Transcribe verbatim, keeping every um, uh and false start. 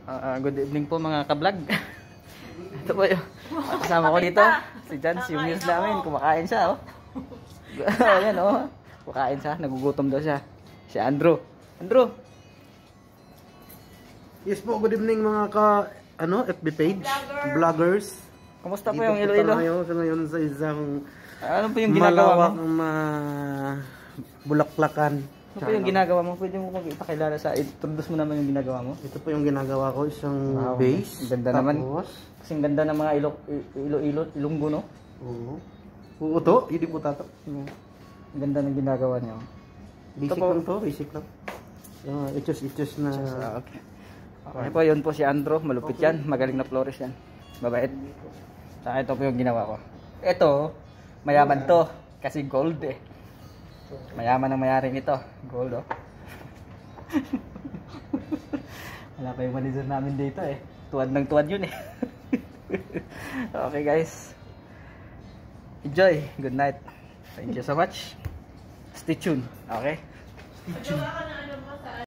Uh, good evening po mga ka-vlog. Ito po yung kasama ko dito. Si Jans, yung news namin. Kumakain siya, oh. Ayan, oh. Kumakain siya. Nagugutom daw siya. Si Andrew. Andrew! Yes po, good evening mga ka, ano, F B page, vloggers. Kumusta po yung Iloilo? Dito po ngayon sa isang ano po yung ginagawa mo? Malawak na bulaklakan. Ano po yung ginagawa mo? Pwede mo magpakilala sa, introduce mo naman yung ginagawa mo? Ito po yung ginagawa ko, isang wow, base. Ganda tapos, naman. Kasing ganda ng mga ilo, ilo, ilo, ilunggo, no? Oo. Oo to, hindi po tato. Hmm. Ganda ng ginagawa niyo. Basic lang to, basic lang. Uh, ichos-ichos na. Ah, okay. Okay po, yun po si Andrew. Malupit yan. Magaling na florist yan. Mabait. Saka ito po yung ginawa ko. Ito, mayaman to. Kasi gold eh. Mayaman ang mayari nito. Gold, oh. Wala pa yung manager namin dito eh. Tuwad ng tuwad yun eh. Okay guys. Enjoy. Good night. Thank you so much. Stay tuned. Okay? Stay tuned.